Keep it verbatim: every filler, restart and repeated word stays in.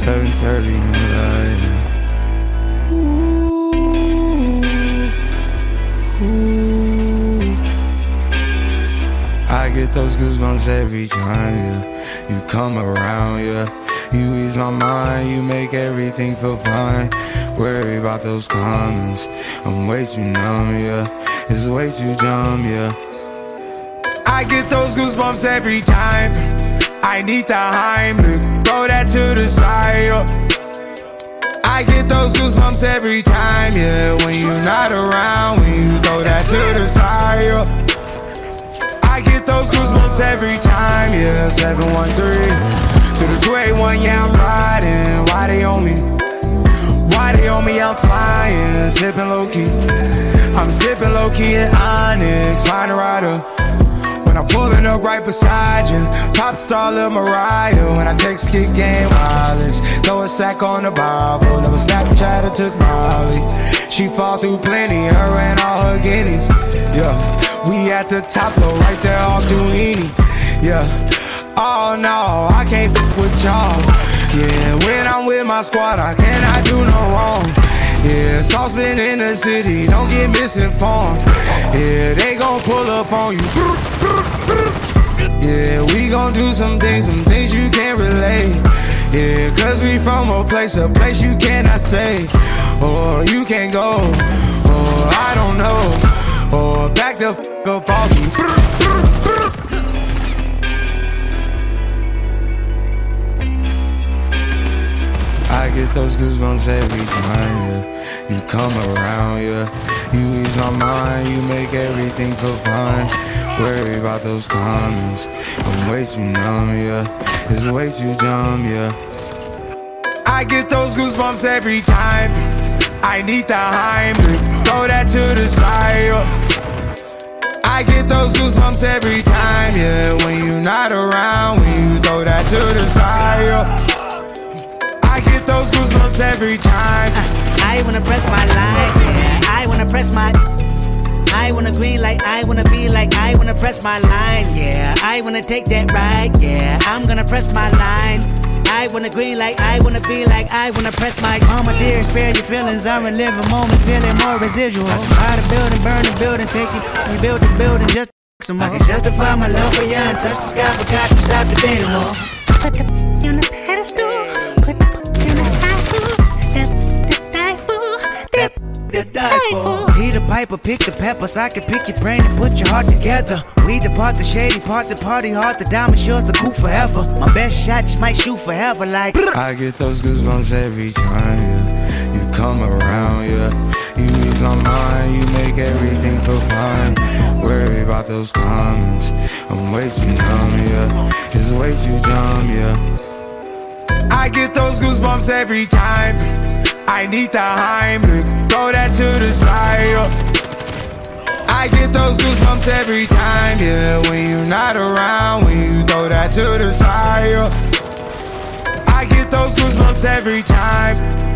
seven thirty in the night. Ooh, ooh. I get those goosebumps every time, yeah. You come around, yeah. You ease my mind, you make everything feel fine. Worry about those comments, I'm way too numb, yeah. It's way too dumb, yeah. I get those goosebumps every time. I need the Heimlich, throw that to the side, yeah. I get those goosebumps every time, yeah. When you're not around, when you throw that to the side, yeah. I get those goosebumps every time, yeah. seven one three to the two eight one, yeah, I'm riding. Why they on me? Why they on me? I'm flying, sipping low-key. I'm sipping low-key in Onyx, find a rider. When I'm pulling up right beside you, pop star Lil Mariah. When I text kick game wireless, throw a stack on the Bible. Never Snapchat or took Molly. She fall through plenty, her and all her guineas. Yeah, we at the top floor, right there off Duini. Yeah, oh no, I can't f with y'all. Yeah, when I'm with my squad, I cannot do no wrong. Yeah, saucepan in the city, don't get misinformed. Yeah, they gon' pull up on you. Yeah, we gon' do some things, some things you can't relate. Yeah, cause we from a place, a place you cannot stay. Or you can't go, or I don't know. Or back the f up off you. I get those goosebumps every time, yeah. You come around, yeah. You ease my mind, you make everything feel fine. Worry about those comments, I'm way too numb, yeah. It's way too dumb, yeah. I get those goosebumps every time. I need the Heimlich, throw that to the side, yeah. I get those goosebumps every time, yeah. When you're not around, when you throw that to the side, yeah. I get those goosebumps every time. uh, I wanna press my line, yeah. I wanna press my I wanna green like I wanna be like I wanna press my line, yeah. I wanna take that ride, yeah. I'm gonna press my line. I wanna green like I wanna be like I wanna press my calm, my dear, spare your feelings. I'm reliving moments, feeling more residual. Buy the building, burn the building, take it, rebuild the building, just some more. I can justify my love for you and touch the sky, but got to stop the day no more. Put the p on the pedestal, put the p in the high foods, that the die for, that The die for. He the piper, pick the peppers. I can pick your brain and put your heart together. We depart the shady parts and party hard. The diamond shows the cool forever. My best shot just might shoot forever like. I get those goosebumps every time, yeah. You come around, yeah. You ease my mind, you make everything feel fine. Worry about those comments, I'm way too numb, yeah. It's way too dumb, yeah. I get those goosebumps every time. I need the Heimlich, throw that to the side, yeah. I get those goosebumps every time, yeah. When you're not around, when you throw that to the side, yeah. I get those goosebumps every time.